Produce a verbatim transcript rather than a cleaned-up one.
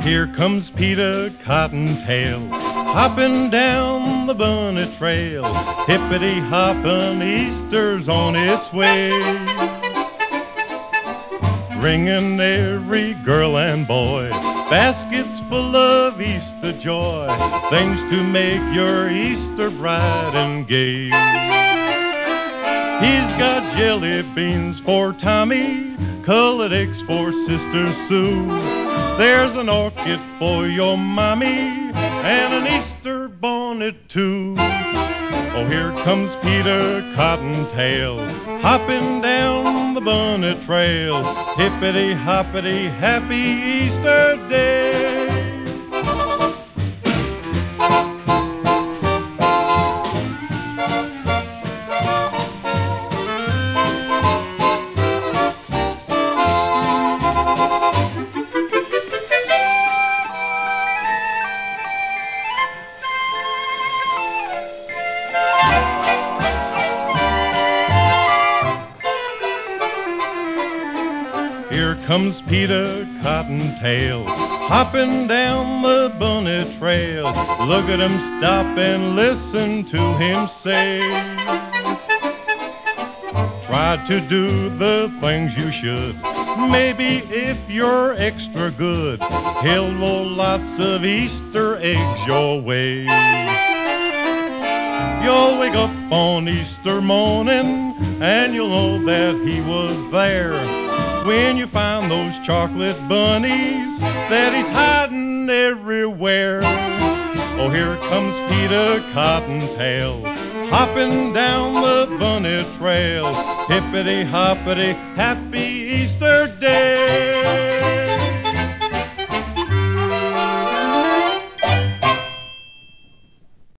Here comes Peter Cottontail, hopping down the bunny trail. Hippity-hoppin', Easter's on its way, bringing every girl and boy baskets full of Easter joy, things to make your Easter bright and gay. He's got jelly beans for Tommy, colored eggs for Sister Sue. There's an orchid for your mommy, and an Easter bonnet too. Oh, here comes Peter Cottontail, hopping down the bunny trail. Hippity-hoppity, happy Easter day. Here comes Peter Cottontail, hopping down the bunny trail. Look at him stop and listen to him say, try to do the things you should. Maybe if you're extra good, he'll roll lots of Easter eggs your way. You'll wake up on Easter morning and you'll know that he was there when you find those chocolate bunnies that he's hiding everywhere. Oh, here comes Peter Cottontail, hopping down the bunny trail. Hippity-hoppity, happy Easter day.